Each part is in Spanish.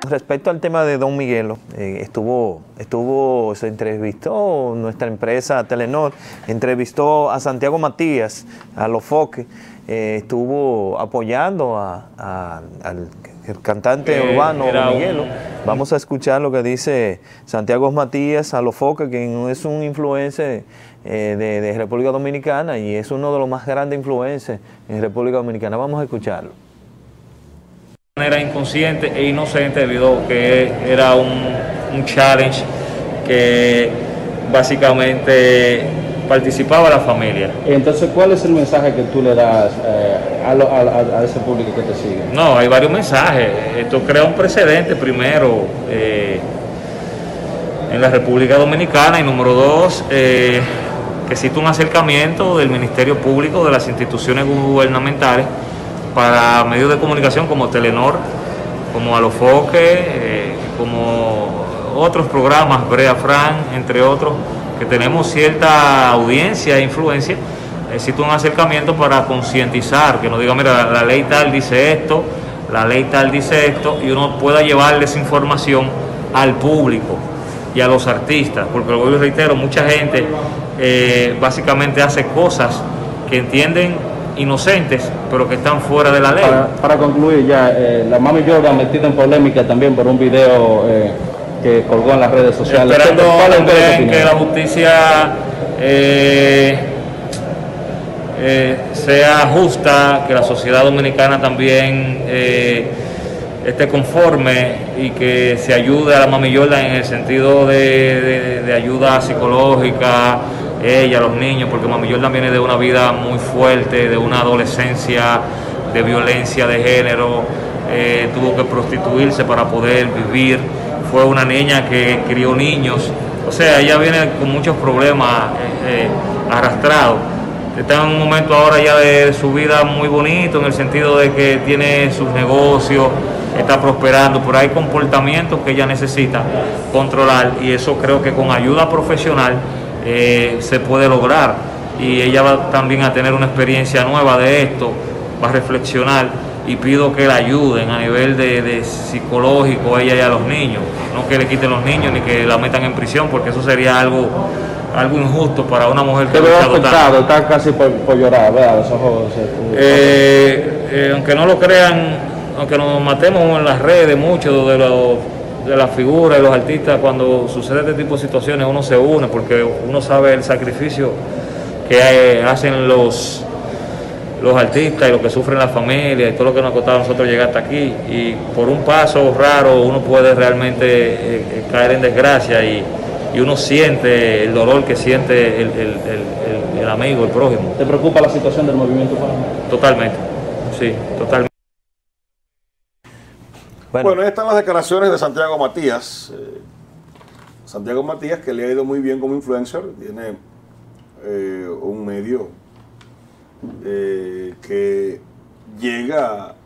Respecto al tema de Don Miguelo, se entrevistó nuestra empresa Telenor, entrevistó a Santiago Matías, a Los Foques, estuvo apoyando al cantante urbano Don Miguelo. Vamos a escuchar lo que dice Santiago Matías a Los Foques, que es un influencer de República Dominicana y es uno de los más grandes influencers en República Dominicana. Vamos a escucharlo. De manera inconsciente e inocente, debido a que era un challenge que básicamente participaba la familia. Entonces, ¿cuál es el mensaje que tú le das a ese público que te sigue? No, hay varios mensajes. Esto crea un precedente, primero, en la República Dominicana, y número dos, que existe un acercamiento del Ministerio Público, de las instituciones gubernamentales, para medios de comunicación como Telenor, como A Los Foques, como otros programas, Brea Fran, entre otros, que tenemos cierta audiencia e influencia. Existe un acercamiento para concientizar, que nos diga, mira, la ley tal dice esto, la ley tal dice esto, y uno pueda llevarles información al público y a los artistas, porque lo que yo reitero, mucha gente básicamente hace cosas que entienden inocentes, pero que están fuera de la ley. Para concluir ya, la Mami Jordan metida en polémica también por un video que colgó en las redes sociales. Esperando que la justicia sea justa, que la sociedad dominicana también esté conforme y que se ayude a la Mami Jordan en el sentido de ayuda psicológica, ella, los niños, porque Mami Jordan viene de una vida muy fuerte, de una adolescencia de violencia de género, tuvo que prostituirse para poder vivir, fue una niña que crió niños, o sea, ella viene con muchos problemas arrastrados. Está en un momento ahora ya de su vida muy bonito, en el sentido de que tiene sus negocios, está prosperando, pero hay comportamientos que ella necesita controlar, y eso creo que con ayuda profesional se puede lograr, y ella va también a tener una experiencia nueva de esto, va a reflexionar, y pido que la ayuden a nivel de psicológico a ella y a los niños, no que le quiten los niños ni que la metan en prisión, porque eso sería algo injusto para una mujer que está casi por llorar, ¿verdad? Los ojos, aunque no lo crean, aunque nos matemos en las redes, muchos de las figuras y los artistas, cuando sucede este tipo de situaciones uno se une, porque uno sabe el sacrificio que hacen los artistas y lo que sufren las familias y todo lo que nos ha costado a nosotros llegar hasta aquí, y por un paso raro uno puede realmente caer en desgracia, y uno siente el dolor que siente el amigo, el prójimo. ¿Te preocupa la situación del movimiento urbano? Totalmente, sí, totalmente. Bueno, ahí están las declaraciones de Santiago Matías. Santiago Matías, que le ha ido muy bien como influencer, tiene un medio que llega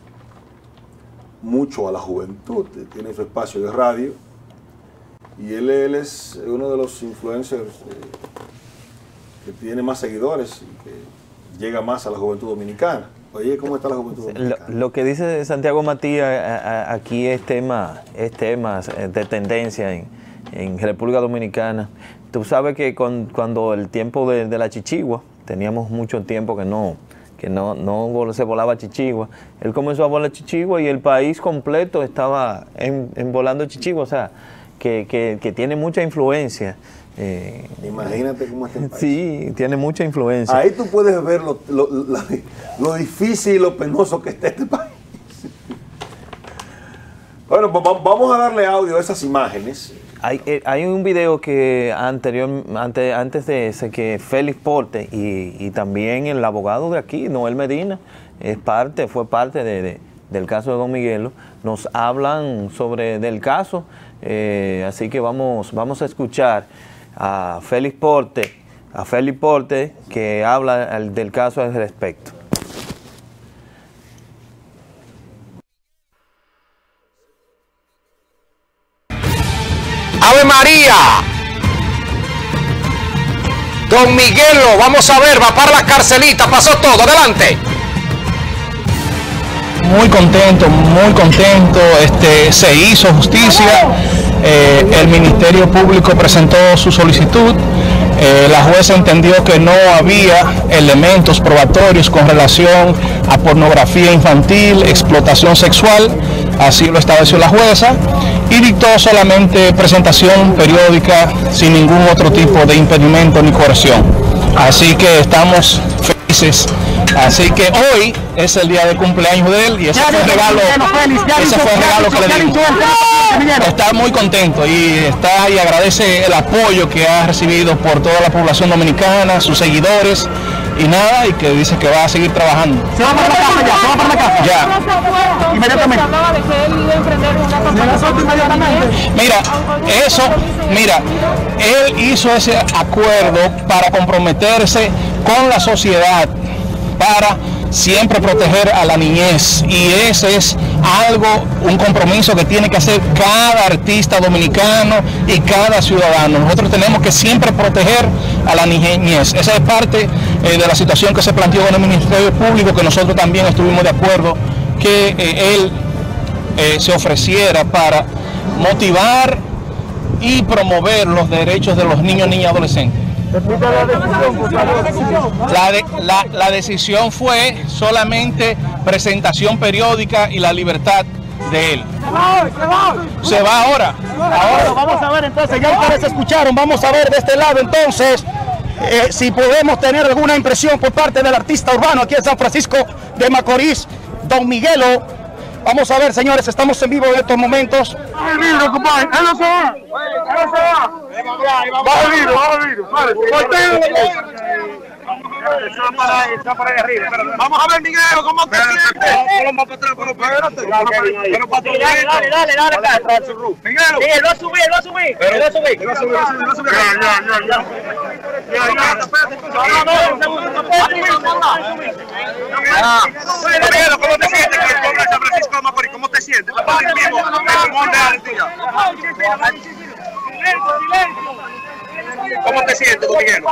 mucho a la juventud, tiene su espacio de radio, y él es uno de los influencers que tiene más seguidores y que llega más a la juventud dominicana. Oye, ¿cómo está la juventud dominicana? Lo que dice Santiago Matías aquí es temas de tendencia en República Dominicana. Tú sabes que cuando el tiempo de la chichigua, teníamos mucho tiempo que no se volaba chichigua. Él comenzó a volar chichigua y el país completo estaba en volando chichigua, o sea, que tiene mucha influencia. Imagínate cómo está el país. Sí, tiene mucha influencia. Ahí tú puedes ver lo difícil y lo penoso que está este país. Bueno, pues vamos a darle audio a esas imágenes. Hay un video que antes de ese, que Félix Porte y también el abogado de aquí, Noel Medina, fue parte del caso de Don Miguelo, nos hablan del caso, así que vamos a escuchar a Félix Porte, que habla del caso al respecto. ¡Ave María! Don Miguelo, vamos a ver, va para la carcelita, pasó todo, adelante. muy contento, muy contento. Se hizo justicia, el Ministerio Público presentó su solicitud, la jueza entendió que no había elementos probatorios con relación a pornografía infantil, explotación sexual, así lo estableció la jueza, y dictó solamente presentación periódica sin ningún otro tipo de impedimento ni coerción. Así que estamos felices. Así que hoy es el día de cumpleaños de él y ese fue el regalo que le dimos. Está muy contento y agradece el apoyo que ha recibido por toda la población dominicana, sus seguidores y nada, y que dice que va a seguir trabajando. Se va para la casa ya, se va para la casa. Ya. Inmediatamente. Hablaba de que él iba a emprender una inmediatamente. Mira, él hizo ese acuerdo para comprometerse con la sociedad, para siempre proteger a la niñez, y ese es un compromiso que tiene que hacer cada artista dominicano y cada ciudadano. Nosotros tenemos que siempre proteger a la niñez. Esa es parte de la situación que se planteó en el Ministerio Público, que nosotros también estuvimos de acuerdo que él se ofreciera para motivar y promover los derechos de los niños, niñas y adolescentes. La decisión fue solamente presentación periódica y la libertad de él. Se va ahora. Vamos a ver entonces, ya ustedes escucharon, vamos a ver de este lado entonces si podemos tener alguna impresión por parte del artista urbano aquí en San Francisco de Macorís, Don Miguelo. Vamos a ver, señores, estamos en vivo en estos momentos. Baja el vidrio, compadre. Él no se va. Baja el vidrio, baja el vidrio. Vamos a ver, Miguelo, ¿cómo te sientes? Dale, acá. Miguelo. Él va a subir. Miguelo, ¿cómo te sientes? San Francisco de Macorís, ¿cómo te sientes? ¿Cómo te sientes, don Miguel?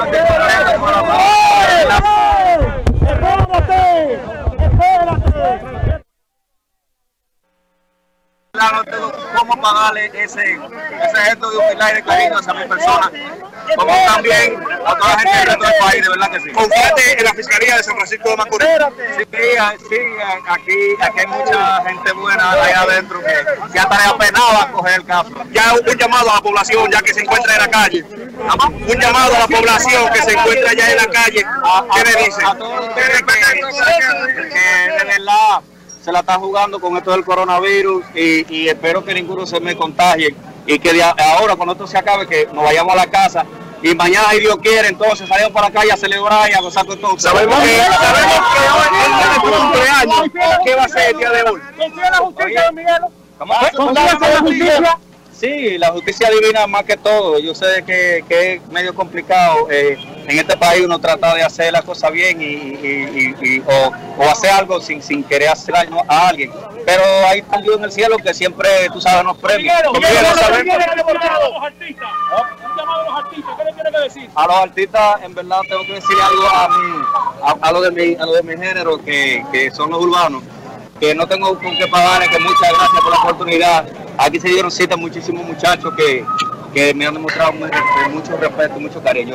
¡Espérate! ¿Cómo pagarle ese gesto de humildad y de cariño hacia mi persona? Como también a toda la gente del resto del país, de verdad que sí. ¿Confíate en la Fiscalía de San Francisco de Macorís? Sí, aquí hay mucha gente buena allá adentro que ya está apenada a coger el caso. Ya un llamado a la población ya que se encuentra en la calle. Un llamado a la población que se encuentra allá en la calle. ¿Qué le dicen? A todos ustedes que de verdad se la están jugando con esto del coronavirus y espero que ninguno se me contagie y que ahora cuando esto se acabe que nos vayamos a la casa y mañana, si Dios quiere, entonces salimos para la calle a celebrar y a gozar con todos. Sabemos que hoy es tu cumpleaños. ¿Qué va a ser el día de hoy? ¿Confía la justicia, don Miguel? ¿Confía en la justicia? Sí, la justicia divina más que todo. Yo sé que es medio complicado en este país uno trata de hacer las cosas bien o hacer algo sin querer hacer daño a alguien. Pero hay un Dios en el cielo que siempre, tú sabes, nos premia. Un llamado a los artistas, ¿qué le tiene que decir? A los artistas, en verdad, tengo que decir algo a lo de mi género, que son los urbanos, que no tengo con qué pagar, que muchas gracias por la oportunidad. Aquí se dieron cita muchísimos muchachos que me han demostrado mucho respeto, mucho cariño.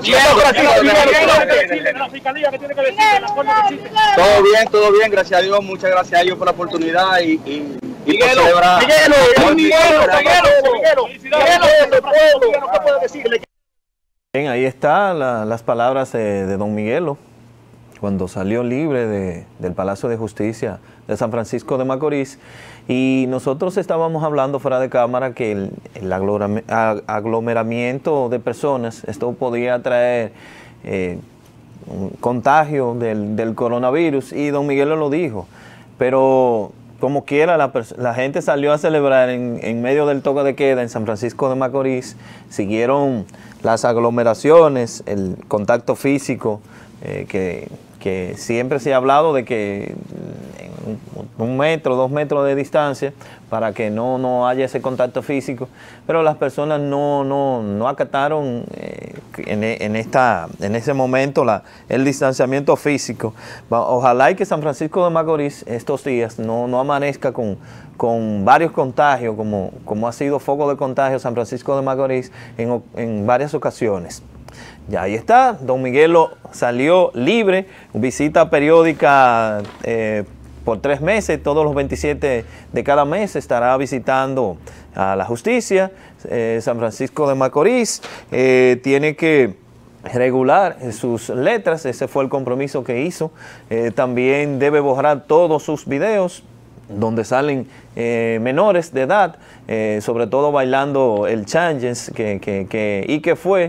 ¿La Fiscalía qué tiene que decir de la forma que existe? Todo bien, gracias a Dios, muchas gracias a ellos por la oportunidad y por celebrar. Bien, ahí están las palabras de don Miguelo, cuando salió libre del Palacio de Justicia de San Francisco de Macorís. Y nosotros estábamos hablando fuera de cámara que el aglomeramiento de personas, esto podía traer un contagio del coronavirus, y don Miguel lo dijo, pero como quiera la gente salió a celebrar en medio del toque de queda en San Francisco de Macorís, siguieron las aglomeraciones, el contacto físico, que siempre se ha hablado de que en 1 metro, 2 metros de distancia para que no haya ese contacto físico, pero las personas no acataron en ese momento el distanciamiento físico. Ojalá y que San Francisco de Macorís estos días no amanezca con varios contagios, como ha sido foco de contagio San Francisco de Macorís en varias ocasiones. Ya ahí está, Don Miguelo salió libre, visita periódica por 3 meses, todos los 27 de cada mes estará visitando a la justicia. San Francisco de Macorís tiene que regular sus letras, ese fue el compromiso que hizo. También debe borrar todos sus videos donde salen menores de edad, sobre todo bailando el Changes, y que fue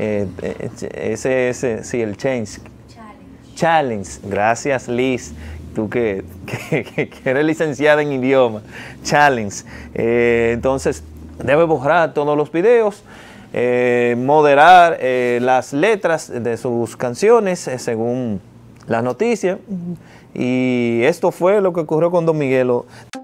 sí, el Challenge. Gracias, Liz, tú que eres licenciada en idioma. Challenge. Entonces, debe borrar todos los videos, moderar las letras de sus canciones según las noticias. Y esto fue lo que ocurrió con Don Miguelo.